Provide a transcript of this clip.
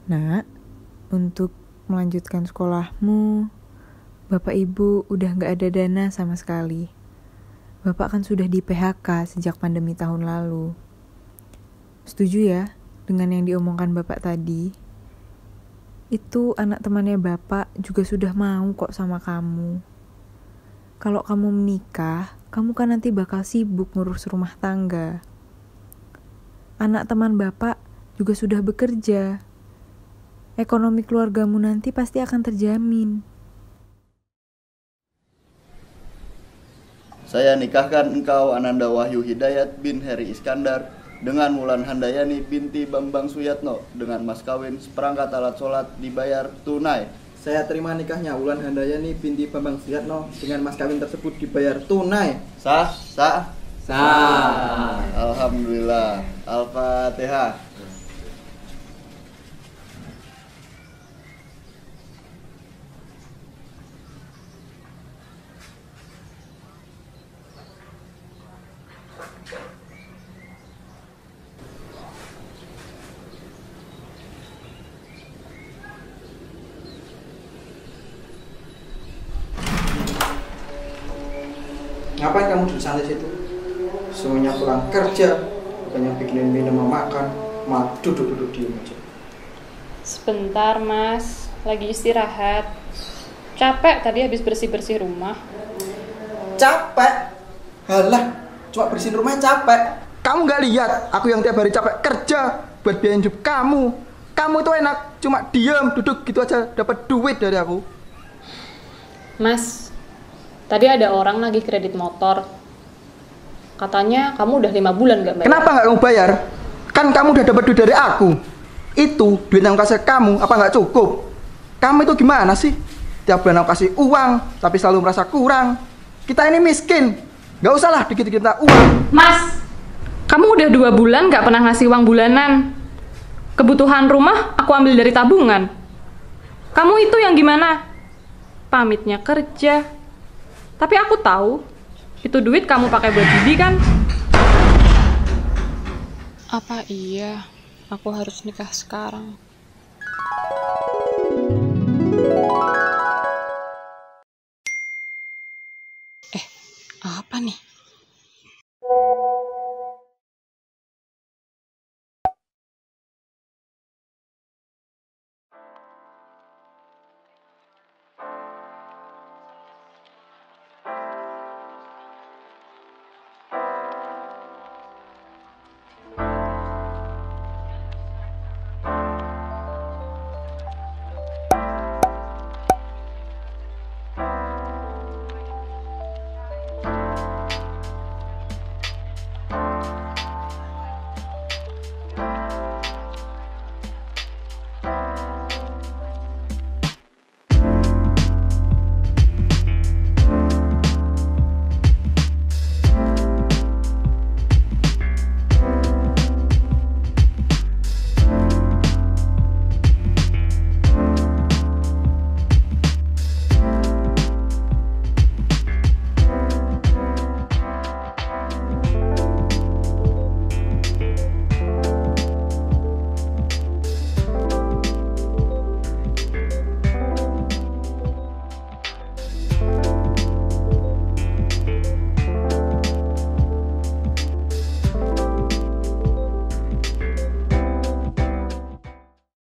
Nak, untuk melanjutkan sekolahmu, Bapak Ibu udah gak ada dana sama sekali. Bapak kan sudah di PHK sejak pandemi tahun lalu. Setuju ya dengan yang diomongkan Bapak tadi? Itu anak temannya Bapak juga sudah mau kok sama kamu. Kalau kamu menikah, kamu kan nanti bakal sibuk ngurus rumah tangga. Anak teman Bapak juga sudah bekerja. Ekonomi keluargamu nanti pasti akan terjamin. Saya nikahkan engkau Ananda Wahyu Hidayat bin Heri Iskandar dengan Wulan Handayani binti Bambang Suyatno dengan mas kawin seperangkat alat sholat dibayar tunai. Saya terima nikahnya Wulan Handayani binti Bambang Suyatno dengan mas kawin tersebut dibayar tunai. Sah? Sah? Sah. Alhamdulillah. Al-Fatihah. Ngapain kamu duduk santai situ? Semuanya pulang kerja, bukannya bikinin minum sama makan, malah duduk-duduk diem aja. Sebentar mas, lagi istirahat. Capek tadi habis bersih-bersih rumah. Capek? Halah, cuma bersihin rumah capek. Kamu gak lihat aku yang tiap hari capek kerja buat biayain hidup kamu. Kamu itu enak, cuma diem, duduk gitu aja dapat duit dari aku. Mas, tadi ada orang nagih kredit motor. Katanya kamu udah 5 bulan gak bayar. Kenapa gak kamu bayar? Kan kamu udah dapat duit dari aku. Itu duit yang kasih kamu, apa gak cukup? Kamu itu gimana sih? Tiap bulan aku kasih uang, tapi selalu merasa kurang. Kita ini miskin, gak usahlah dikit-dikit minta uang. Mas, kamu udah 2 bulan gak pernah ngasih uang bulanan. Kebutuhan rumah aku ambil dari tabungan. Kamu itu yang gimana? Pamitnya kerja. Tapi aku tahu, itu duit kamu pakai buat Bibi kan? Apa iya aku harus nikah sekarang?